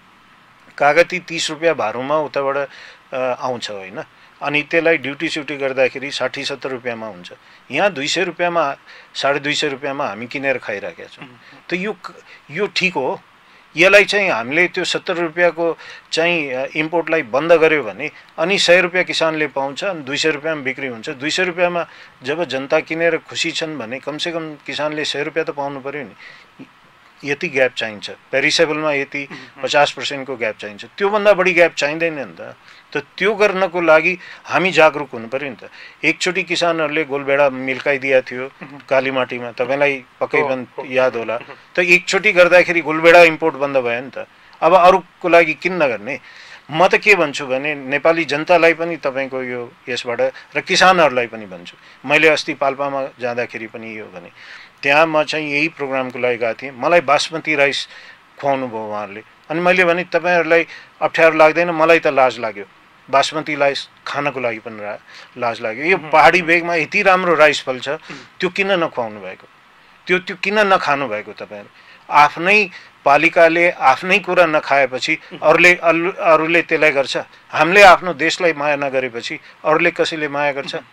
कागती तिस रुपियाँ भारूमा उताबाट आउँछ होइन, अनि त्यसलाई ड्युटी स्युटी गर्दाखेरि साठी सत्तर रुपियाँमा हुन्छ। यहाँ दुई सय रुपियाँमा साढे दुई सय रुपियाँमा हामी किनेर खाइराखेका छौँ। त यो यो ठिक हो? यसलाई चाहिँ हामीले त्यो सत्तर रुपियाँको चाहिँ इम्पोर्टलाई बन्द गर्यो भने अनि सय रुपियाँ किसानले पाउँछ, अनि दुई सय रुपियाँमा बिक्री हुन्छ। दुई सय रुपियाँमा जब जनता किनेर खुसी छन् भने कमसेकम किसानले सय रुपियाँ त पाउनु पऱ्यो नि। यति ग्याप चाहिन्छ, पेरिसेबलमा यति पचास पर्सेन्टको ग्याप चाहिन्छ, त्योभन्दा बढी ग्याप चाहिँदैन नि त। त त्यो गर्नको लागि हामी जागरुक हुनु पऱ्यो नि त। एकचोटि किसानहरूले गोलबेडा मिल्काइदिया थियो कालीमाटीमा, तपाईँलाई पक्कै पनि याद होला। त एकचोटि गर्दाखेरि गोलबेडा इम्पोर्ट बन्द भयो नि त। अब अरूको लागि किन नगर्ने? म त के भन्छु भने नेपाली जनतालाई पनि तपाईँको यो यसबाट र किसानहरूलाई पनि भन्छु। मैले अस्ति पाल्पामा जाँदाखेरि पनि यो भने, त्यहाँ म चाहिँ यही प्रोग्रामको लागि गएको थिएँ। मलाई बासमती राइस खुवाउनु भयो उहाँहरूले, अनि मैले भने तपाईँहरूलाई अप्ठ्यारो लाग्दैन? मलाई त लाज लाग्यो। बासमती राइस खानको लागि पनि लाज लाग्यो। यो पहाडी भेगमा यति राम्रो राइस फल्छ, त्यो किन नखुवाउनु भएको? त्यो त्यो किन नखानु भएको? तपाईँहरू आफ्नै पालिकाले आफ्नै कुरा नखाएपछि अरूले अरूले त्यसलाई गर्छ। हामीले आफ्नो देशलाई माया नगरेपछि अरूले कसैले माया गर्छ?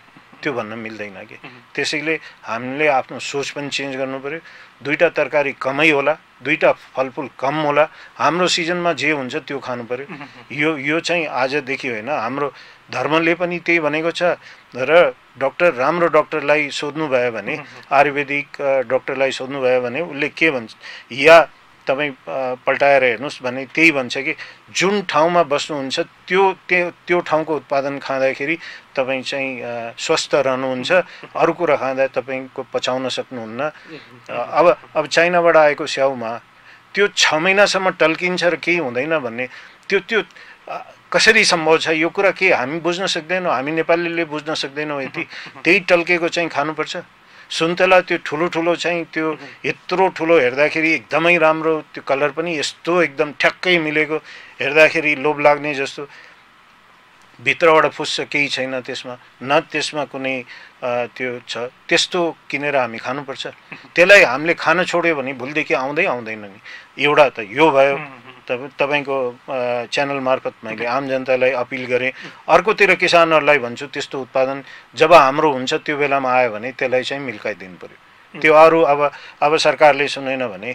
त्यो भन्न मिल्दैन कि। त्यसैले हामीले आफ्नो सोच पनि चेन्ज गर्नु पर्यो। दुईटा तरकारी कमै होला, दुईटा फलफुल कम होला, हाम्रो सिजनमा जे हुन्छ त्यो खानु पर्यो। यो यो चाहिँ आजदेखि होइन, हाम्रो धर्मले पनि त्यही भनेको छ। र डक्टर राम्रो डक्टरलाई सोध्नु भयो भने, आयुर्वेदिक डक्टरलाई सोध्नु भयो भने उसले के भन्छ, या तपाईँ पल्टाएर हेर्नुहोस् भने त्यही भन्छ कि जुन ठाउँमा बस्नुहुन्छ त्यो त्यो त्यो ठाउँको उत्पादन खाँदाखेरि तपाईँ चाहिँ स्वस्थ रहनुहुन्छ, अरू कुरा खाँदा तपाईँको पचाउन सक्नुहुन्न। अब अब चाइनाबाट आएको स्याउमा त्यो छ महिनासम्म टल्किन्छ र केही हुँदैन भन्ने त्यो त्यो कसरी सम्भव छ? यो कुरा के हामी बुझ्न सक्दैनौँ? हामी नेपालीले बुझ्न सक्दैनौँ यति? त्यही टल्केको चाहिँ खानुपर्छ। सुन्तला त्यो ठुलो ठुलो चाहिँ त्यो यत्रो ठुलो हेर्दाखेरि एकदमै राम्रो, त्यो कलर पनि यस्तो एकदम ठ्याक्कै मिलेको, हेर्दाखेरि लोभ लाग्ने जस्तो, भित्रबाट फुस्छ, केही छैन त्यसमा, न त्यसमा कुनै त्यो छ। त्यस्तो किनेर हामी खानुपर्छ। त्यसलाई हामीले खान छोड्यो भने भोलिदेखि आउँदै आउँदैन नि। एउटा त यो भयो, तपाईँको च्यानल मार्फत मैले आम जनतालाई अपिल गरेँ। अर्कोतिर किसानहरूलाई भन्छु त्यस्तो उत्पादन जब हाम्रो हुन्छ त्यो बेलामा आयो भने त्यसलाई चाहिँ मिल्काइदिनु पर्यो। त्यो अरू अब अब सरकारले सुनेन भने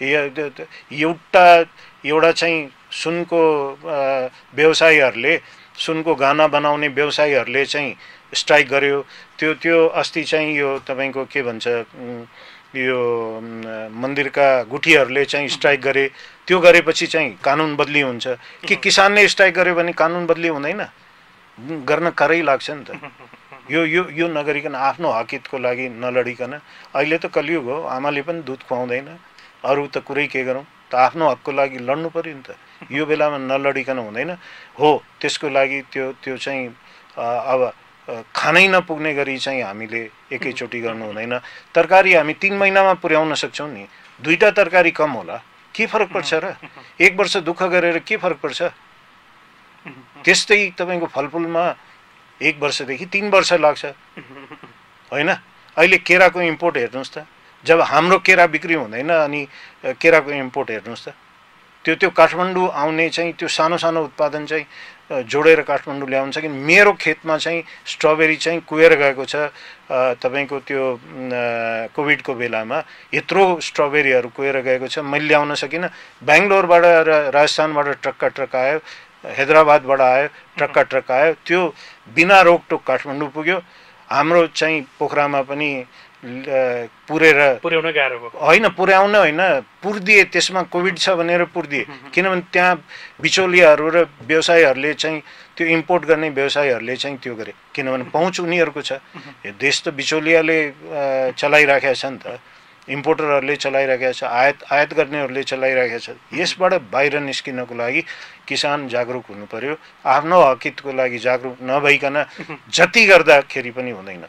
एउटा एउटा चाहिँ सुनको व्यवसायीहरूले, सुनको गाना बनाउने व्यवसायीहरूले चाहिँ स्ट्राइक गर्यो। त्यो त्यो अस्ति चाहिँ यो तपाईँको के भन्छ, यो मन्दिरका गुठीहरूले चाहिँ स्ट्राइक गरे। त्यो गरेपछि चाहिँ कानुन बदली हुन्छ कि किसानले स्ट्राइक गर्यो भने कानुन बदली हुँदैन? गर्न करै लाग्छ नि त। यो यो यो नगरिकन आफ्नो हकितको लागि नलडिकन, अहिले त कलियुग हो, आमाले पनि दुध खुवाउँदैन, अरू त कुरै के गरौँ त, आफ्नो हकको लागि लड्नु पर्यो नि त। यो बेलामा नलडिकन हुँदैन। हो, त्यसको लागि त्यो त्यो चाहिँ अब खानै नपुग्ने गरी चाहिँ हामीले एकैचोटि गर्नु हुँदैन। तरकारी हामी तिन महिनामा पुर्याउन सक्छौँ नि। दुईटा तरकारी कम होला, के फरक पर्छ र? एक वर्ष दुःख गरेर के फरक पर्छ? त्यस्तै तपाईँको फलफुलमा एक वर्षदेखि तिन वर्ष लाग्छ होइन? अहिले केराको इम्पोर्ट हेर्नुहोस् त, जब हाम्रो केरा बिक्री हुँदैन अनि केराको इम्पोर्ट हेर्नुहोस् त। त्यो त्यो काठमाडौँ आउने चाहिँ त्यो सानो सानो उत्पादन चाहिँ जोडेर काठमाडौँ ल्याउँछ कि मेरो खेतमा चाहिँ स्ट्रबेरी चाहिँ कुहेर गएको छ। तपाईँको त्यो कोभिडको बेलामा यत्रो स्ट्रबेरीहरू कुहेर गएको छ, मैले ल्याउन सकिनँ। बेङ्गलोरबाट र राजस्थानबाट ट्रक्का ट्रक आयो, हैदराबादबाट आयो ट्रक्का ट्रक आयो, त्यो बिना रोकटोक काठमाडौँ पुग्यो। हाम्रो चाहिँ पोखरामा पनि पुरेर पुर्याउन गाह्रो भयो होइन, पुर्याउन होइन, पुर्दिए। त्यसमा कोभिड छ भनेर पुर्दिए, किनभने त्यहाँ बिचौलियाहरू र व्यवसायीहरूले चाहिँ त्यो इम्पोर्ट गर्ने व्यवसायीहरूले चाहिँ त्यो गरे, किनभने पहुँच उनीहरूको छ। यो देश त बिचौलियाले चलाइराखेका छ नि त, इम्पोर्टरहरूले चलाइराखेका छ, आयात आयात गर्नेहरूले चलाइराखेका छ। यसबाट बाहिर निस्किनको लागि किसान जागरुक हुनु पर्यो। आफ्नो हकितको लागि जागरुक नभइकन जति गर्दाखेरि पनि हुँदैन।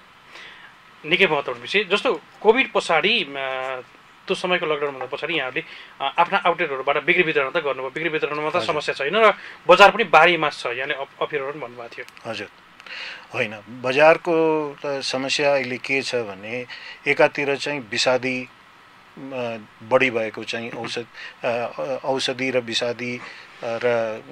निकै महत्त्वपूर्ण विषय। जस्तो कोभिड पछाडि त्यो समयको लकडाउनभन्दा पछाडि यहाँहरूले आफ्ना आउटलेटहरूबाट बिक्री वितरण त गर्नुभयो। बिक्री वितरणमा त समस्या छैन र बजार पनि बारी मास छ, यहाँले अफियरहरू पनि भन्नुभएको थियो। हजुर, होइन, बजारको त समस्या अहिले के छ भने एकातिर चाहिँ विषादी बढी भएको चाहिँ औषध औषधि र विषादी र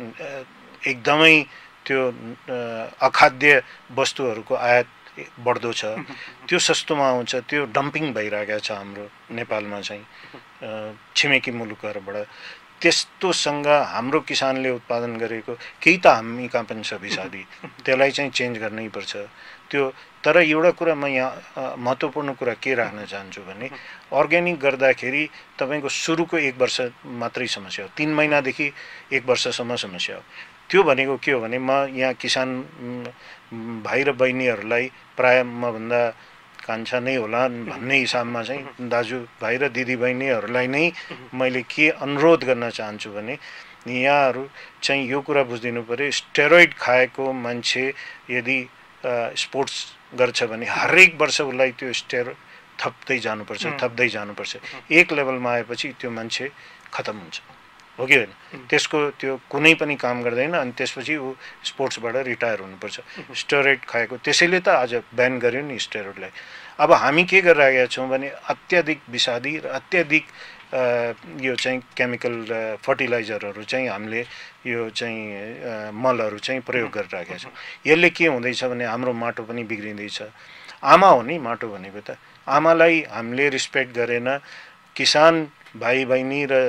एकदमै त्यो अखाद्य वस्तुहरूको आयात बढ्दो छ। त्यो सस्तोमा आउँछ, त्यो डम्पिङ भइरहेको छ हाम्रो नेपालमा चाहिँ छिमेकी मुलुकहरूबाट। त्यस्तोसँग हाम्रो किसानले उत्पादन गरेको केही त हामी कहाँ पनि छ विषादी, त्यसलाई चाहिँ चेन्ज गर्नै पर्छ त्यो। तर एउटा कुरा म यहाँ महत्त्वपूर्ण कुरा के राख्न चाहन्छु भने अर्ग्यानिक गर्दाखेरि तपाईँको सुरुको एक वर्ष मात्रै समस्या हो, तिन महिनादेखि एक वर्षसम्म समस्या हो। त्यो भनेको के हो भने म यहाँ किसान भाइ र बहिनीहरूलाई प्रायः मभन्दा कान्छा नै होला भन्ने हिसाबमा चाहिँ दाजु भाइ र दिदी बहिनीहरूलाई नै मैले के अनुरोध गर्न चाहन्छु भने यहाँहरू चाहिँ यो कुरा बुझिदिनु पऱ्यो, स्टेरोइड खाएको मान्छे यदि स्पोर्ट्स गर्छ भने हरेक वर्ष उसलाई त्यो स्टेरोइड थप्दै जानुपर्छ थप्दै जानुपर्छ। एक लेभलमा आएपछि त्यो मान्छे खतम हुन्छ, हो कि होइन? त्यसको त्यो कुनै पनि काम गर्दैन अनि त्यसपछि ऊ स्पोर्ट्सबाट रिटायर हुनुपर्छ स्टेरोइड खाएको। त्यसैले त आज ब्यान गर्यो नि स्टेरोइडलाई। अब हामी के गरिरहेका छौँ भने अत्याधिक विषादी र अत्याधिक यो चाहिँ केमिकल फर्टिलाइजरहरू चाहिँ हामीले यो चाहिँ मलहरू चाहिँ प्रयोग गरिराखेका छौँ। यसले के हुँदैछ भने हाम्रो माटो पनि बिग्रिँदैछ। आमा हो नि माटो भनेको त, आमालाई हामीले रिस्पेक्ट गरेन, किसान भाइ बहिनी र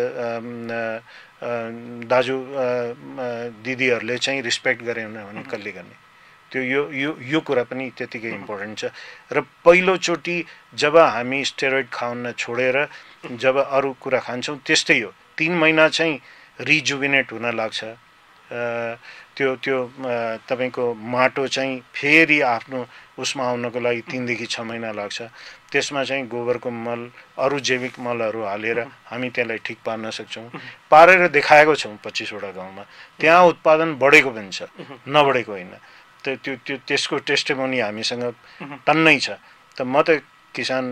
दाजु दिदीहरूले चाहिँ रिस्पेक्ट गरेन भने कसले गर्ने? त्यो यो यो यो कुरा पनि त्यतिकै इम्पोर्टेन्ट छ। र पहिलोचोटि जब हामी स्टेरोइड खान छोडेर जब अरू कुरा खान्छौँ त्यस्तै हो, तिन महिना चाहिँ रिजुभिनेट हुन लाग्छ। त्यो त्यो तपाईँको माटो चाहिँ फेरि आफ्नो उसमा आउनको लागि तिनदेखि छ महिना लाग्छ। त्यसमा चाहिँ गोबरको मल अरू जैविक मलहरू हालेर हामी त्यसलाई ठिक पार्न सक्छौँ। पारेर देखाएको छौँ पच्चिसवटा गाउँमा, त्यहाँ उत्पादन बढेको पनि छ, नबढेको होइन। त्यो त्यो त्यो त्यसको टेस्टिमोनी हामीसँग टन्नै छ। त म त किसान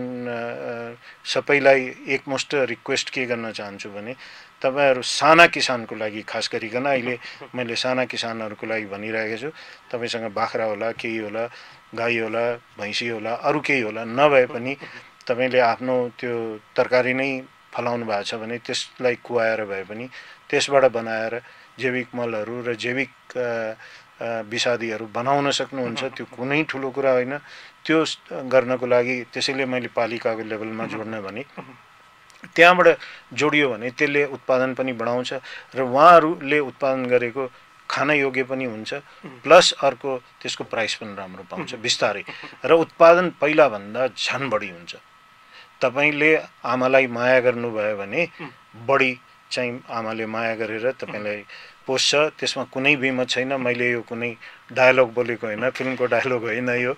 सबैलाई एकमुष्ट रिक्वेस्ट के गर्न चाहन्छु भने तपाईँहरू साना किसानको लागि खास गरिकन अहिले मैले साना किसानहरूको लागि भनिरहेको छु, तपाईँसँग बाख्रा होला, केही होला, गाई होला, भैँसी होला, अरू केही होला, नभए पनि तपाईँले आफ्नो त्यो तरकारी नै फलाउनु भएको छ भने त्यसलाई कुहाएर भए पनि त्यसबाट बनाएर जैविक मलहरू र जैविक विषादीहरू बनाउन सक्नुहुन्छ। त्यो कुनै ठुलो कुरा होइन। त्यो गर्नको लागि त्यसैले मैले पालिकाको लेभलमा जोड्न भने त्यहाँबाट जोडियो भने त्यसले उत्पादन पनि बढाउँछ र उहाँहरूले उत्पादन गरेको खान योग्य पनि हुन्छ, प्लस अर्को त्यसको प्राइस पनि राम्रो पाउँछ बिस्तारै, र उत्पादन पहिलाभन्दा झन् बढी हुन्छ। तपाईँले आमालाई माया गर्नुभयो भने बढी चाहिँ आमाले माया गरेर तपाईँलाई पोस्छ। त्यसमा कुनै बिमत छैन। मैले यो कुनै डायलग बोलेको होइन, फिल्मको डायलग होइन, यो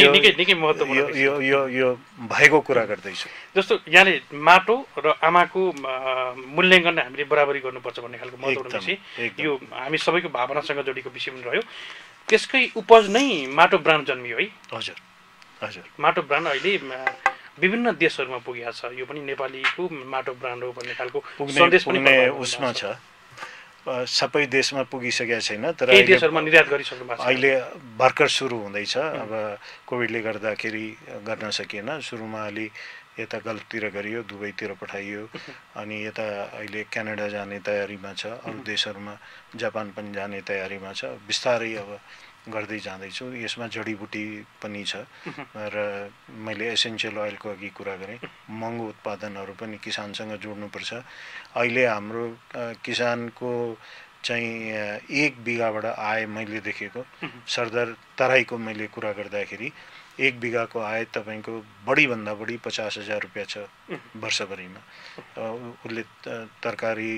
यो यो यो भएको कुरा गर्दैछु। जस्तो यहाँले माटो र आमाको मूल्याङ्कन हामीले बराबरी गर्नुपर्छ भन्ने खालको महत्त्वपूर्ण विषय, यो हामी सबैको भावनासँग जोडिएको विषय पनि रह्यो। त्यसकै उपज नै माटो ब्रान्ड जन्मियो है। हजुर हजुर, माटो ब्रान्ड अहिले विभिन्न देशहरूमा पुगेको छ। यो पनि नेपालीको माटो ब्रान्ड हो भन्ने खालको सन्देश पनि उसमा छ। सबै देशमा पुगिसकेको छैन, तर देशहरूमा निर्यात गरिसक्नु भएको छ। अहिले भर्खर सुरु हुँदैछ। अब कोभिडले गर्दाखेरि गर्न सकिएन। सुरुमा अलि यता गल्फतिर गरियो, दुबईतिर पठाइयो, अनि यता अहिले क्यानाडा जाने तयारीमा छ, अरू देशहरूमा जापान पनि जाने तयारीमा छ। बिस्तारै अब गर्दै जाँदैछु। यसमा जडीबुटी पनि छ र मैले एसेन्सियल ओइलको अघि कुरा गरेँ। महँगो उत्पादनहरू पनि किसानसँग जोड्नुपर्छ। अहिले हाम्रो किसानको चाहिँ एक बिगाबाट आय मैले देखेको, सरदर तराईको मैले कुरा गर्दाखेरि एक बिगाको आय तपाईँको बढीभन्दा बढी पचास हजार रुपियाँ छ वर्षभरिमा। उसले तरकारी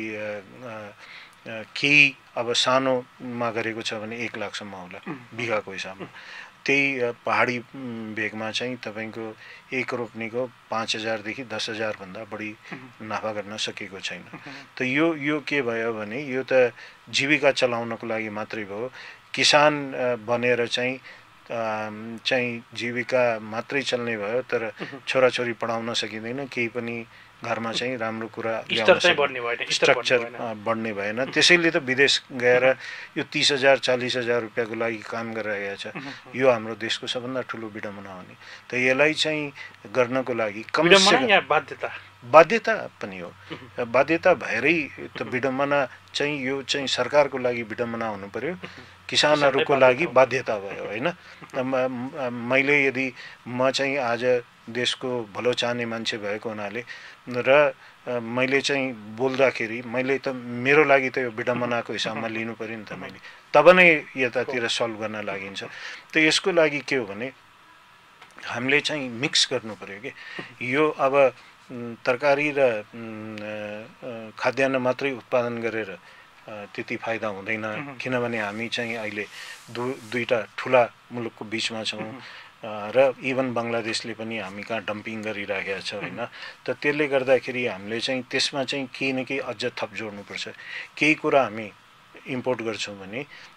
केही अब सानोमा गरेको छ भने एक लाखसम्म होला बिगाको हिसाबमा। त्यही पहाडी भेगमा चाहिँ तपाईँको एक रोप्नेको पाँच हजारदेखि दस हजारभन्दा बढी नाफा गर्न सकेको छैन। त यो यो के भयो भने यो त जीविका चलाउनको लागि मात्रै भयो। किसान बनेर चाहिँ चाहिँ जीविका मात्रै चल्ने भयो, तर छोराछोरी पढाउन सकिँदैन, केही पनि घरमा चाहिँ राम्रो कुरा स्ट्रक्चर बढ्ने भएन। त्यसैले त विदेश गएर यो तीस हजार चालिस हजार रुपियाँको लागि काम गरिरहेको छ। यो हाम्रो देशको सबभन्दा ठुलो विडम्बना हो नि। त यसलाई चाहिँ गर्नको लागि कमसेकम बाध्यता बाध्यता पनि हो। बाध्यता भएरै त विडम्बना चाहिँ यो चाहिँ सरकारको लागि विडम्बना हुनु पर्यो, किसानहरूको लागि बाध्यता भयो होइन। मैले यदि म चाहिँ आज देशको भलो चाहने मान्छे भएको हुनाले र मैले चाहिँ बोल्दाखेरि मैले त मेरो लागि त यो विडम्बनाको हिसाबमा लिनु पर्यो नि त मैले, तब नै यतातिर सल्भ गर्न लागिन्छ। त यसको लागि के हो भने हामीले चाहिँ मिक्स गर्नु पर्यो कि यो अब तरकारी र खाद्यान्न मात्रै उत्पादन गरेर त्यति फाइदा हुँदैन, किनभने हामी चाहिँ अहिले दु दुईवटा ठुला मुलुकको बिचमा छौँ र इभन बङ्गलादेशले पनि हामी कहाँ डम्पिङ गरिराखेको छ होइन। त त्यसले गर्दाखेरि हामीले चाहिँ त्यसमा चाहिँ केही न केही अझ थप जोड्नुपर्छ। केही कुरा हामी इम्पोर्ट गर्छौँ भने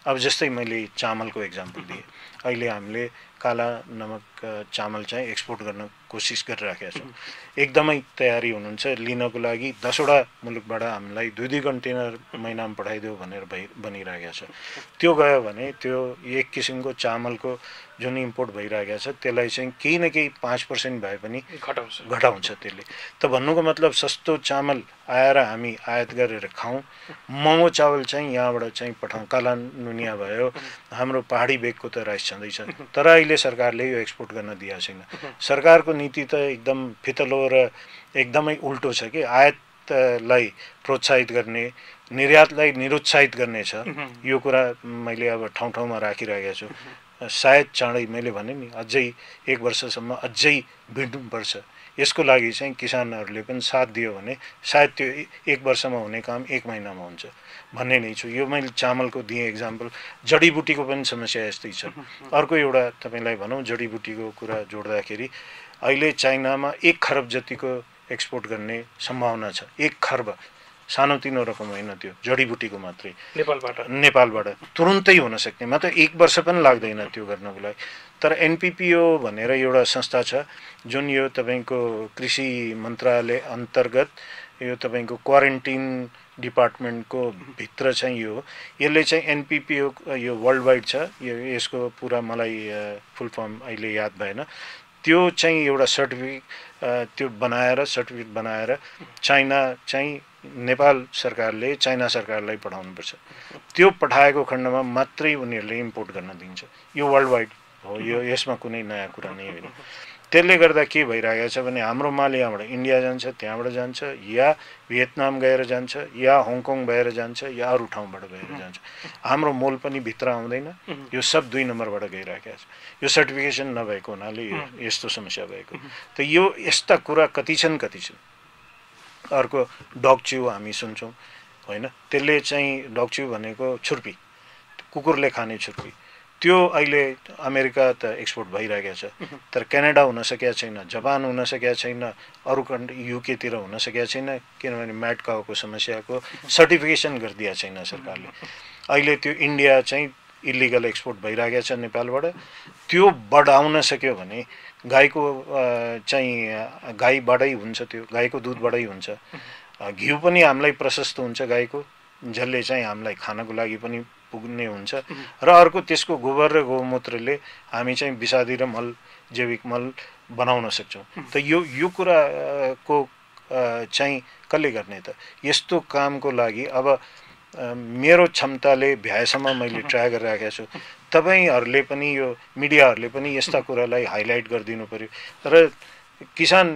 अब जस्तै मैले चामलको एक्जाम्पल दिएँ, अहिले हामीले काला नमक चामल चाहिँ एक्सपोर्ट गर्न कोसिस गरिराखेका छौँ। एकदमै तयारी हुनुहुन्छ लिनको लागि। दसवटा मुलुकबाट हामीलाई दुई दुई कन्टेनर महिनामा पठाइदेऊ भनेर भइ बनिरहेको छ। त्यो गयो भने त्यो एक किसिमको चामलको जुन इम्पोर्ट भइरहेको छ त्यसलाई चाहिँ केही न केही पाँच पर्सेन्ट भए पनि घटाउँछ घटाउँछ त्यसले। त भन्नुको मतलब सस्तो चामल आएर हामी आयात गरेर खाउँ, महँगो चावल चाहिँ यहाँबाट चाहिँ पठाउँ। काला नुनिया भयो, हाम्रो पहाडी बेगको त राइस छँदैछ, तर अहिले सरकारले यो एक्सपोर्ट गर्न दिएको छैन। सरकारको नीति त एकदम फितलो र एकदमै उल्टो छ कि आयातलाई प्रोत्साहित गर्ने, निर्यातलाई निरुत्साहित गर्ने छ। यो कुरा मैले अब ठाउँ ठाउँमा राखिरहेको छु। सायद चाँडै मैले भने नि अझै एक वर्षसम्म अझै भिड्नुपर्छ। यसको लागि चाहिँ किसानहरूले पनि साथ दियो भने सायद त्यो एक वर्षमा हुने काम एक महिनामा हुन्छ भन्ने नै छु। यो मैले चामलको दिएँ एक्जाम्पल। जडीबुटीको पनि समस्या यस्तै छ। अर्को एउटा तपाईँलाई भनौँ जडीबुटीको कुरा जोड्दाखेरि अहिले चाइनामा एक खरब जतिको एक्सपोर्ट गर्ने सम्भावना छ। एक खर्ब, सानोतिनो रकम होइन त्यो, जडीबुटीको मात्रै नेपालबाट नेपालबाट तुरुन्तै हुन सक्ने, मात्र एक वर्ष पनि लाग्दैन त्यो गर्नको लागि। तर एनपिपिओ भनेर एउटा संस्था छ जुन यो तपाईँको कृषि मन्त्रालय अन्तर्गत यो तपाईँको क्वारेन्टिन डिपार्टमेन्टको भित्र चाहिँ यो यसले चाहिँ एनपिपिओ यो वर्ल्ड वाइड छ। यो यसको पुरा मलाई फुल फर्म अहिले याद भएन। त्यो चाहिँ एउटा सर्टिफिकेट त्यो बनाएर सर्टिफिकेट बनाएर चाइना चाहिँ नेपाल सरकारले चाइना सरकारलाई पठाउनुपर्छ। त्यो पठाएको खण्डमा मात्रै उनीहरूले इम्पोर्ट गर्न दिन्छ। यो वर्ल्ड वाइड हो, यो यसमा कुनै नयाँ कुरा नै होइन। त्यसले गर्दा के भइरहेको छ भने हाम्रो माल यहाँबाट इन्डिया जान्छ, त्यहाँबाट जान्छ, या भियतनाम गएर जान्छ, या हङकङ भएर जान्छ, या अरू ठाउँबाट गएर जान्छ। हाम्रो मोल पनि भित्र आउँदैन। यो सब दुई नम्बरबाट गइरहेको छ। यो सर्टिफिकेसन नभएको हुनाले यस्तो समस्या भएको। त यो यस्ता कुरा कति छन् कति छन्। अर्को डगच्यु हामी सुन्छौँ होइन, त्यसले चाहिँ डगच्यु भनेको छुर्पी, कुकुरले खाने छुर्पी, त्यो अहिले अमेरिका त एक्सपोर्ट भइरहेको छ। तर क्यानाडा हुन सकेको छैन, जापान हुन सकेको छैन, अरू कन्ट्री युकेतिर हुन सकेको छैन, किनभने म्याड काउको समस्याको सर्टिफिकेसन गरिदिएको छैन सरकारले। अहिले त्यो इन्डिया चाहिँ इलिगल एक्सपोर्ट भइरहेको छ नेपालबाट। त्यो बढाउन सक्यो भने गाईको चाहिँ गाईबाटै हुन्छ, त्यो गाईको दुधबाटै हुन्छ। घिउ पनि हामीलाई प्रशस्त हुन्छ गाईको, जसले चाहिँ हामीलाई खानको लागि पनि पुग्ने हुन्छ। र अर्को त्यसको गोबर र गौमूत्रले हामी चाहिँ विषादी र मल जैविक मल बनाउन सक्छौँ। त यो यो कुराको चाहिँ कसले गर्ने त? यस्तो कामको लागि अब मेरो क्षमताले भ्याएसम्म मैले ट्राई गरिरहेको छु। तपाईँहरूले पनि यो मिडियाहरूले पनि यस्ता कुरालाई हाइलाइट गरिदिनु पर्यो। र किसान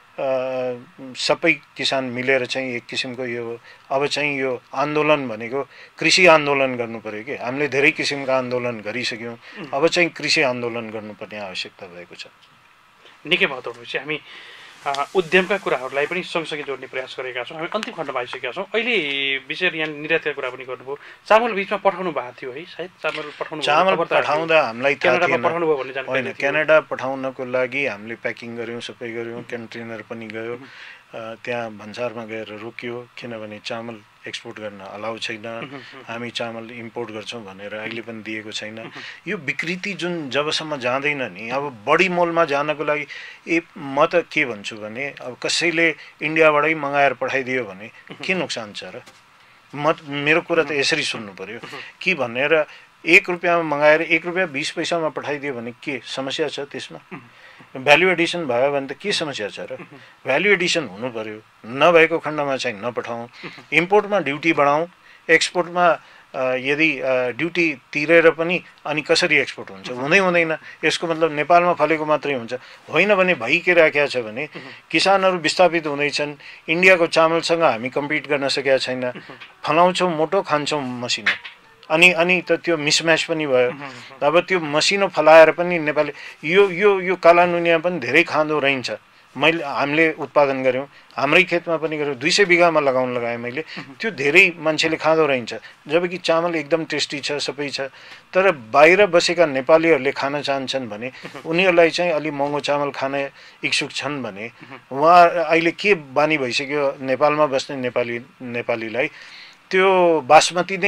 सबै किसान मिलेर चाहिँ एक किसिमको यो अब चाहिँ यो आन्दोलन भनेको कृषि आन्दोलन गर्नु पर्यो कि हामीले धेरै किसिमका आन्दोलन गरिसक्यौँ। अब चाहिँ कृषि आन्दोलन गर्नुपर्ने आवश्यकता भएको छ। निकै महत्त्वपूर्ण विषय। हामी उद्यमका कुराहरूलाई पनि सँगसँगै जोड्ने प्रयास गरेका छौँ। हामी अन्तिम खण्डमा आइसकेका छौँ। अहिले विशेष यहाँ निर्यातका कुरा पनि गर्नुभयो। चामल बिचमा पठाउनु भएको थियो है, सायद चामल पठाउनु चामल पठाउँदा हामीलाई क्यानाडामा पठाउनु भयो भन्ने जानकारी होइन। क्यानाडा पठाउनको लागि हामीले प्याकिङ गऱ्यौँ, सबै गऱ्यौँ, कन्टेनर पनि गयो, त्यहाँ भन्सारमा गएर रोकियो, किनभने चामल एक्सपोर्ट गर्न अलाउ छैन, हामी चामल इम्पोर्ट गर्छौँ भनेर अहिले पनि दिएको छैन। यो विकृति जुन जबसम्म जाँदैन नि, अब बढी मोलमा जानको लागि ए म त के भन्छु भने अब कसैले इन्डियाबाटै मगाएर पठाइदियो भने के नोक्सान छ र? म मेरो कुरा त यसरी सुन्नु पर्यो कि भनेर एक रुपियाँमा मगाएर एक रुपियाँ बिस पैसामा पठाइदियो भने के समस्या छ त्यसमा? भ्याल्यु एडिसन भयो भने त के समस्या छ र? भ्याल्यु एडिसन हुनु पर्यो। नभएको खण्डमा चाहिँ नपठाउँ। इम्पोर्टमा ड्युटी बढाउँ, एक्सपोर्टमा यदि ड्युटी तिरेर पनि अनि कसरी एक्सपोर्ट हुन्छ? हुँदै हुँदैन। यसको मतलब नेपालमा फलेको मात्रै हुन्छ होइन भने भइकिराखेको छ भने किसानहरू विस्थापित हुँदैछन्। इन्डियाको चामलसँग हामी कम्पिट गर्न सकेका छैन। फलाउँछौँ मोटो, खान्छौँ मसिनो, अनि अनि त त्यो मिसम्याच पनि भयो। अब त्यो मसिनो फलाएर पनि नेपाली यो यो यो काला नुनिया पनि धेरै खाँदो रहन्छ। मैले हामीले उत्पादन गऱ्यौँ, हाम्रै खेतमा पनि गऱ्यौँ, दुई सय बिघामा लगाउन लगाएँ मैले। त्यो धेरै मान्छेले खाँदो रहन्छ, जबकि चामल एकदम टेस्टी छ, सबै छ। तर बाहिर बसेका नेपालीहरूले खान चाहन्छन् भने उनीहरूलाई चाहिँ अलि महँगो चामल खान इच्छुक छन् भने उहाँ अहिले के बानी भइसक्यो नेपालमा बस्ने नेपाली नेपालीलाई त्यो बासमती नै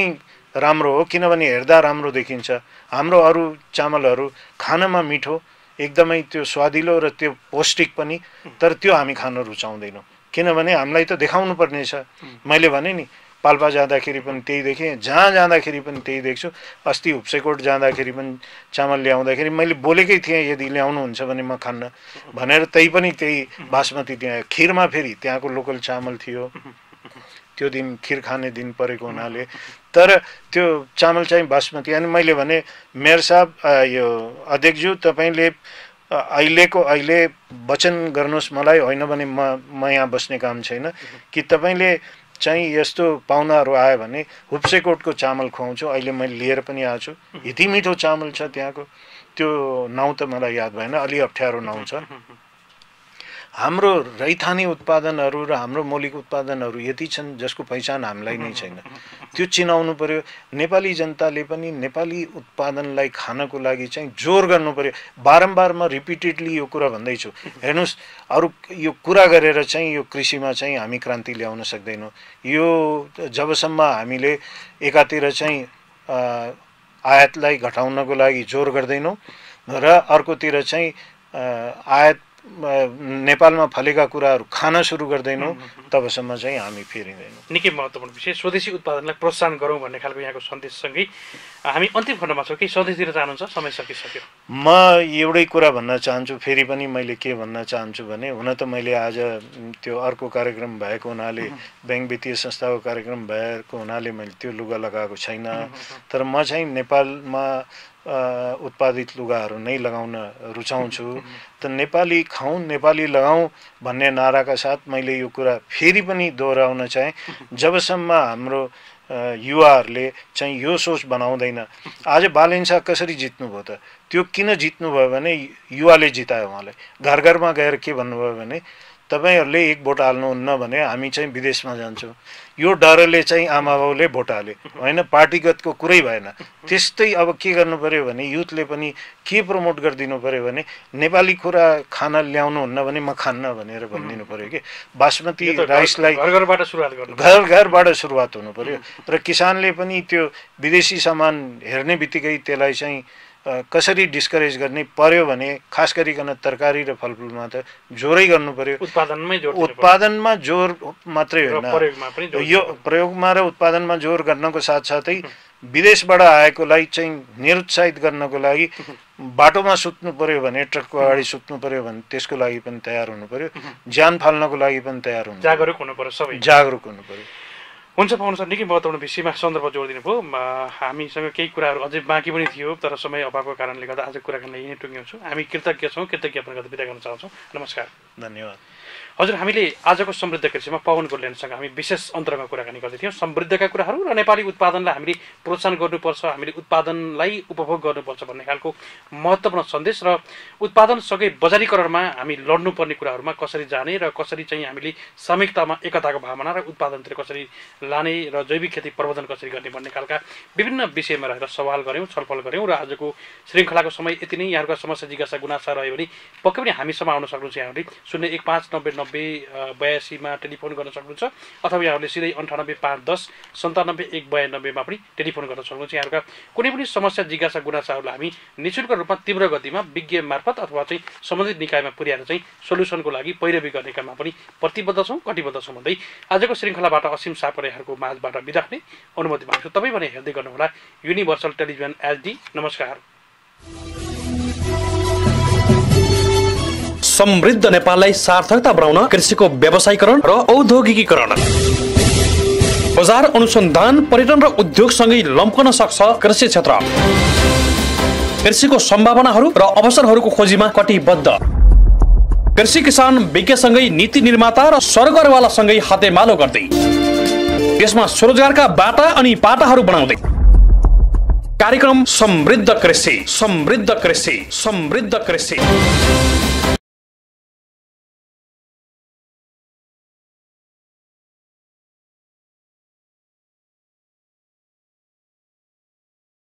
राम्रो हो, किनभने हेर्दा राम्रो देखिन्छ। हाम्रो अरू चामलहरू खानमा मिठो, एकदमै त्यो स्वादिलो र त्यो पौष्टिक पनि, तर त्यो हामी खान रुचाउँदैनौँ, किनभने हामीलाई त देखाउनु पर्ने छ। मैले भने नि पाल्पा जाँदाखेरि पनि त्यही देखेँ, जहाँ जाँदाखेरि पनि त्यही देख्छु। अस्ति हुप्सेकोट जाँदाखेरि पनि चामल ल्याउँदाखेरि मैले बोलेकै थिएँ यदि ल्याउनुहुन्छ भने म खान्न भनेर, त्यही पनि त्यही बासमती त्यहाँ खिरमा फेरि त्यहाँको लोकल चामल थियो। त्यो दिन खिर खाने दिन परेको हुनाले, तर त्यो चामल चाहिँ बासमती। अनि मैले भने मेयर साहब, यो अध्यक्षज्यू, तपाईँले अहिलेको अहिले वचन गर्नुहोस् मलाई, होइन भने म म यहाँ बस्ने काम छैन, कि तपाईँले चाहिँ यस्तो पाहुनाहरू आयो भने हुप्सेकोटको चामल खुवाउँछु। अहिले मैले लिएर पनि आएको छु, यति मिठो चामल छ त्यहाँको। त्यो नाउँ त मलाई याद भएन, अलि अप्ठ्यारो नाउँ छ। हाम्रो रैथाने उत्पादनहरू र हाम्रो मौलिक उत्पादनहरू यति छन् जसको पहिचान हामीलाई नै छैन। त्यो चिनाउनु पर्यो। नेपाली जनताले पनि नेपाली उत्पादनलाई खानको लागि चाहिँ जोर गर्नु पर्यो। बारम्बार म रिपिटेडली यो कुरा भन्दैछु। हेर्नुहोस्, अरू यो कुरा गरेर चाहिँ यो कृषिमा चाहिँ हामी क्रान्ति ल्याउन सक्दैनौँ। यो जबसम्म हामीले एकातिर चाहिँ आयातलाई घटाउनको लागि जोर गर्दैनौँ र अर्कोतिर चाहिँ आयात नेपालमा फलेका कुराहरू खान सुरु गर्दैनौँ, तबसम्म चाहिँ हामी फेरिँदैनौँ। निकै महत्त्वपूर्ण विषय, स्वदेशी उत्पादनलाई प्रोत्साहन गरौँ भन्ने खालको यहाँको सन्देशसँगै हामी अन्तिम खण्डमा छौँ। केही सन्देश दिन चाहनुहुन्छ? समय सकिसक्यो। म एउटै कुरा भन्न चाहन्छु, फेरि पनि मैले के भन्न चाहन्छु भने, हुन त मैले आज त्यो अर्को कार्यक्रम भएको हुनाले, ब्याङ्क वित्तीय संस्थाको कार्यक्रम भएको हुनाले मैले त्यो लुगा लगाएको छैन, तर म चाहिँ नेपालमा उत्पादित लुगाहरू नै लगाउन रुचाउँछु। त नेपाली खाउँ, नेपाली लगाउँ भन्ने नाराका साथ मैले यो कुरा फेरि पनि दोहोऱ्याउन चाहेँ। जबसम्म हाम्रो युवाहरूले चाहिँ यो सोच बनाउँदैन, आज बालेन शाह कसरी जित्नुभयो त? त्यो किन जित्नुभयो भने युवाले जितायो उहाँलाई। घर घरमा गएर के भन्नुभयो भने, तपाईँहरूले एक भोट हाल्नुहुन्न भने हामी चाहिँ विदेशमा जान्छौँ। यो डरले चाहिँ आमा बाउले भोट हाले, होइन, पार्टीगतको कुरै भएन। त्यस्तै अब के गर्नु पर्यो भने युथले पनि के प्रमोट गरिदिनु पर्यो भने, नेपाली कुरा खान ल्याउनुहुन्न भने म खान्न भनेर भनिदिनु पर्यो कि। बासमती राइसलाई घर घरबाट सुरुवात गर्नु, घर घरबाट सुरुवात हुनु पर्यो। र किसानले पनि त्यो विदेशी सामान हेर्ने बित्तिकै त्यसलाई चाहिँ कसरी डिस्करेज गर्ने पर्यो भने, खास गरिकन तरकारी र फलफुलमा त जोरै गर्नु पर्यो। उत्पादनमै जोर, उत्पादनमा जोर मात्रै होइन, प्रयोगमा पनि जोर। यो प्रयोगमा र उत्पादनमा जोर गर्नको साथसाथै विदेशबाट आएकोलाई चाहिँ निरुत्साहित गर्नको लागि बाटोमा सुत्नु पर्यो भने, ट्रकको अगाडि सुत्नु पर्यो भने त्यसको लागि पनि तयार हुनु पर्यो। ज्यान फाल्नको लागि पनि तयार हुनु, जागरुक हुनु पर्यो, सबै जागरुक हुनु पर्यो। हुन्छ पाउनु सर, निकै महत्त्वपूर्ण विषयमा सन्दर्भ जोड दिनुभयो। हामीसँग केही कुराहरू अझै बाँकी पनि थियो, तर समय अभावको कारणले गर्दा आज कुराकानीलाई यहीँ टुङ्ग्याउँछौँ। हामी कृतज्ञ छौँ, कृतज्ञ गर्न बिदा गर्न चाहन्छौँ। नमस्कार, धन्यवाद। हजुर, हामीले आजको समृद्ध कृषिमा पवन गोर्लेनसँग हामी विशेष अन्तरमा कुराकानी गर्दै थियौँ। समृद्धका कुराहरू र नेपाली उत्पादनलाई हामीले प्रोत्साहन गर्नुपर्छ, हामीले उत्पादनलाई उपभोग गर्नुपर्छ भन्ने खालको महत्त्वपूर्ण सन्देश र उत्पादनसँगै बजारीकरणमा हामी लड्नुपर्ने कुराहरूमा कसरी जाने र कसरी चाहिँ हामीले सामूहिकतामा एकताको भावना र उत्पादनतिर कसरी लाने र जैविक खेती प्रवर्धन कसरी गर्ने भन्ने खालका विभिन्न विषयमा रहेर सवाल गऱ्यौँ, छलफल गऱ्यौँ। र आजको श्रृङ्खलाको समय यति नै। यहाँहरूका समस्या जिज्ञासा गुनासा रह्यो भने पक्कै पनि हामीसम्म आउन सक्नुहुन्छ। यहाँहरूले शून्य एक पाँच नब्बे नब्बे बयासीमा टेलिफोन गर्न सक्नुहुन्छ, अथवा यहाँहरूले सिधै अन्ठानब्बे पाँच दस सन्तानब्बे एक बयानब्बेमा पनि टेलिफोन गर्न सक्नुहुन्छ। यहाँहरूका कुनै पनि समस्या जिज्ञासा गुनासाहरूलाई हामी निःशुल्क रूपमा तीव्र गतिमा विज्ञ मार्फत अथवा चाहिँ सम्बन्धित निकायमा पुर्याएर चाहिँ सोल्युसनको लागि पैरवी गर्ने काममा पनि प्रतिबद्ध छौँ, कटिबद्ध छौँ भन्दै आजको श्रृङ्खलाबाट असीम सापरेहरूको माझबाट बिदा हुने अनुमति माग्छु। तपाईँ भने हेर्दै गर्नुहोला युनिभर्सल टेलिभिजन एचडी। नमस्कार। समृद्ध नेपाललाई सार्थकता बनाउन कृषिको व्यावसायीकरण र औद्योगिकीकरण, बजार अनुसन्धान, पर्यटन र उद्योगसँगै लम्कन सक्छ कृषि क्षेत्र। कृषिको सम्भावनाहरू र अवसरहरूको खोजीमा कटिबद्ध। कृषि किसान विज्ञसँगै नीति निर्माता र सरकारवालासँगै हातेमालो गर्दै देशमा स्वरोजगारका बाटा अनि पाटाहरू बनाउँदै कार्यक्रम समृद्ध कृषि, समृद्ध कृषि, समृद्ध कृषि।